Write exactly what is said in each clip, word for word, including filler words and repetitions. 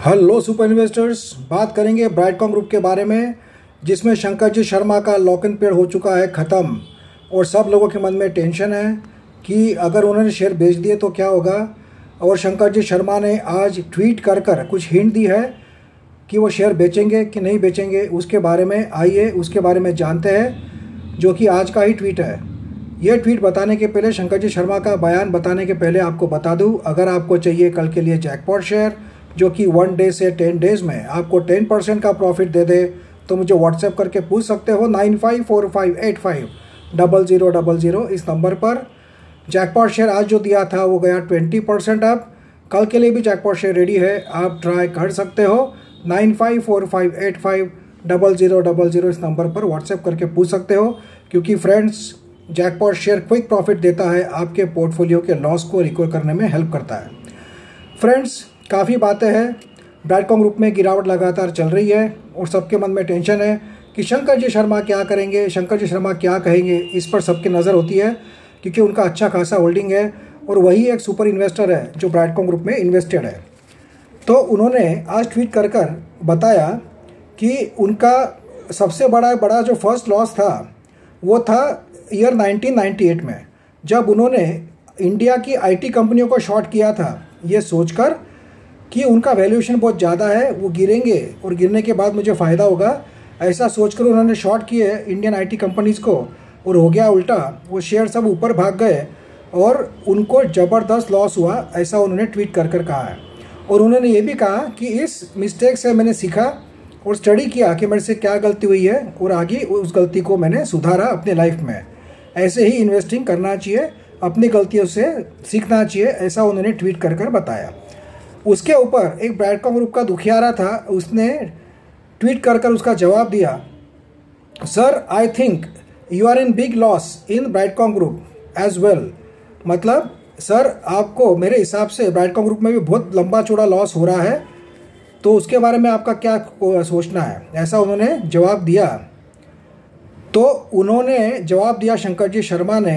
Hello super investors, बात करेंगे Brightcom group के बारे में, जिसमें शंकर जी शर्मा का लॉक इन पीरियड हो चुका है ख़त्म और सब लोगों के मन में टेंशन है कि अगर उन्होंने शेयर बेच दिए तो क्या होगा। और शंकर जी शर्मा ने आज ट्वीट कर कर कुछ हिंट दी है कि वो शेयर बेचेंगे कि नहीं बेचेंगे। उसके बारे में आइए उसके बारे में जानते हैं, जो कि आज का ही ट्वीट है। ये ट्वीट बताने के पहले, शंकर जी शर्मा का बयान बताने के पहले आपको बता दूं, अगर आपको चाहिए कल के लिए जैकपॉट शेयर जो कि वन डे से टेन डेज में आपको टेन परसेंट का प्रॉफिट दे दे, तो मुझे व्हाट्सएप करके पूछ सकते हो nine five four five eight five double zero double zero इस नंबर पर। जैकपॉट शेयर आज जो दिया था वो गया ट्वेंटी परसेंट अप। कल के लिए भी जैकपॉट शेयर रेडी है, आप ट्राई कर सकते हो। Nine five four five eight five double zero double zero इस नंबर पर व्हाट्सएप करके पूछ सकते हो, क्योंकि friends jackpot share quick profit देता है, आपके पोर्टफोलियो के लॉस को रिकवर करने में हेल्प करता है। फ्रेंड्स, काफ़ी बातें हैं, ब्राइटकॉम ग्रुप में गिरावट लगातार चल रही है और सबके मन में टेंशन है कि शंकर जी शर्मा क्या करेंगे, शंकर जी शर्मा क्या कहेंगे। इस पर सबकी नज़र होती है क्योंकि उनका अच्छा खासा होल्डिंग है और वही एक सुपर इन्वेस्टर है जो ब्राइटकॉम ग्रुप में इन्वेस्टेड है। तो उन्होंने आज ट्वीट कर कर बताया कि उनका सबसे बड़ा बड़ा जो फर्स्ट लॉस था वो था ईयर नाइनटीन नाइंटी एट में, जब उन्होंने इंडिया की आईटी कंपनियों को शॉर्ट किया था, ये सोचकर कि उनका वैल्यूएशन बहुत ज़्यादा है, वो गिरेंगे और गिरने के बाद मुझे फ़ायदा होगा, ऐसा सोचकर उन्होंने शॉर्ट किए इंडियन आईटी कंपनीज़ को और हो गया उल्टा। वो शेयर सब ऊपर भाग गए और उनको ज़बरदस्त लॉस हुआ, ऐसा उन्होंने ट्वीट कर कर कहा है। और उन्होंने ये भी कहा कि इस मिस्टेक से मैंने सीखा और स्टडी किया कि मेरे से क्या गलती हुई है और आगे उस गलती को मैंने सुधारा अपने लाइफ में। ऐसे ही इन्वेस्टिंग करना चाहिए, अपनी गलतियों से सीखना चाहिए, ऐसा उन्होंने ट्वीट कर कर बताया। उसके ऊपर एक ब्राइटकॉम ग्रुप का दुखियारा था, उसने ट्वीट कर कर उसका जवाब दिया, sir I think you are in big loss in Brightcom group as well. मतलब सर, आपको मेरे हिसाब से ब्राइटकॉम ग्रुप में भी बहुत लंबा चौड़ा लॉस हो रहा है, तो उसके बारे में आपका क्या सोचना है, ऐसा उन्होंने जवाब दिया। तो उन्होंने जवाब दिया शंकर जी शर्मा ने,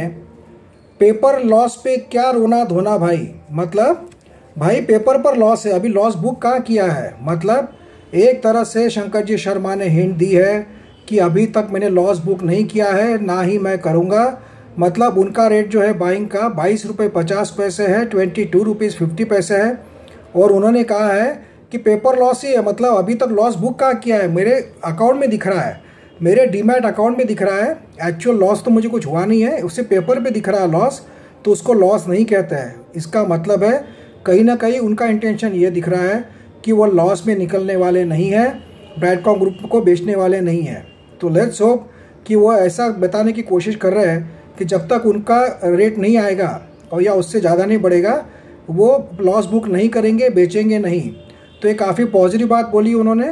पेपर लॉस पे क्या रोना धोना भाई। मतलब भाई पेपर पर लॉस है, अभी लॉस बुक कहाँ किया है। मतलब एक तरह से शंकर जी शर्मा ने हिंट दी है कि अभी तक मैंने लॉस बुक नहीं किया है, ना ही मैं करूँगा। मतलब उनका रेट जो है बाइंग का बाईस रुपये पचास पैसे है, ट्वेंटी टू रुपीज़ फिफ्टी पैसे है। और उन्होंने कहा है कि पेपर लॉस ही है, मतलब अभी तक लॉस बुक कहाँ किया है, मेरे अकाउंट में दिख रहा है, मेरे डीमैट अकाउंट में दिख रहा है। एक्चुअल लॉस तो मुझे कुछ हुआ नहीं है, उससे पेपर पे दिख रहा है लॉस, तो उसको लॉस नहीं कहते हैं। इसका मतलब है कहीं ना कहीं उनका इंटेंशन ये दिख रहा है कि वो लॉस में निकलने वाले नहीं है, ब्राइटकॉम ग्रुप को बेचने वाले नहीं हैं। तो लेट्स होप कि वो ऐसा बताने की कोशिश कर रहे हैं कि जब तक उनका रेट नहीं आएगा और या उससे ज़्यादा नहीं बढ़ेगा, वो लॉस बुक नहीं करेंगे, बेचेंगे नहीं। तो ये काफ़ी पॉजिटिव बात बोली उन्होंने।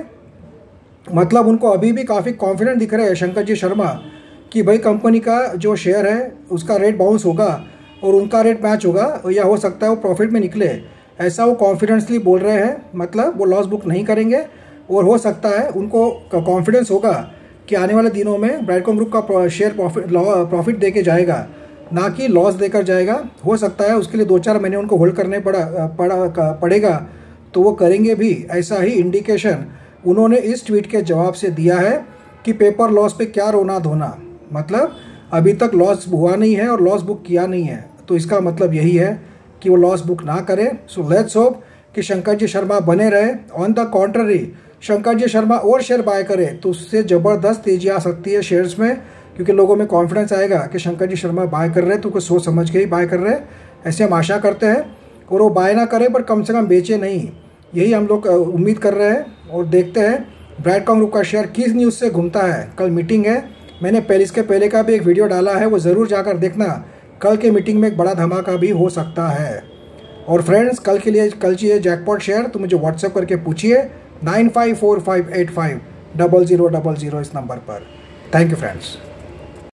मतलब उनको अभी भी काफ़ी कॉन्फिडेंट दिख रहे हैं शंकर जी शर्मा कि भाई कंपनी का जो शेयर है उसका रेट बाउंस होगा और उनका रेट मैच होगा, या हो सकता है वो प्रॉफिट में निकले, ऐसा वो कॉन्फिडेंसली बोल रहे हैं। मतलब वो लॉस बुक नहीं करेंगे और हो सकता है उनको कॉन्फिडेंस होगा कि आने वाले दिनों में ब्राइटकॉम ग्रुप का शेयर प्रॉफिट प्रॉफिट दे के जाएगा, ना कि लॉस देकर जाएगा। हो सकता है उसके लिए दो चार महीने उनको होल्ड करने पड़ा पड़ा पड़ेगा, तो वो करेंगे भी। ऐसा ही इंडिकेशन उन्होंने इस ट्वीट के जवाब से दिया है कि पेपर लॉस पे क्या रोना धोना। मतलब अभी तक लॉस हुआ नहीं है और लॉस बुक किया नहीं है, तो इसका मतलब यही है कि वो लॉस बुक ना करे। सो लेट्स होप कि शंकर जी शर्मा बने रहे। On the contrary, Shankar ji Sharma और शेयर बाय करे तो उससे ज़बरदस्त तेजी आ सकती है शेयर्स में, क्योंकि लोगों में कॉन्फिडेंस आएगा कि शंकर जी शर्मा बाय कर रहे हैं तो कुछ सोच समझ के ही बाय कर रहे हैं, ऐसे हम आशा करते हैं। और वो बाय ना करे पर कम से कम बेचे नहीं, यही हम लोग उम्मीद कर रहे हैं। और देखते हैं ब्राइटकॉम ग्रुप का शेयर किस न्यूज़ से घूमता है। कल मीटिंग है, मैंने पहले इसके पहले का भी एक वीडियो डाला है, वो ज़रूर जाकर देखना। कल के मीटिंग में एक बड़ा धमाका भी हो सकता है। और फ्रेंड्स, कल के लिए कल चाहिए जैकपॉट शेयर तो मुझे व्हाट्सएप करके पूछिए nine five four five eight five double zero double zero इस नंबर पर। Thank you friends.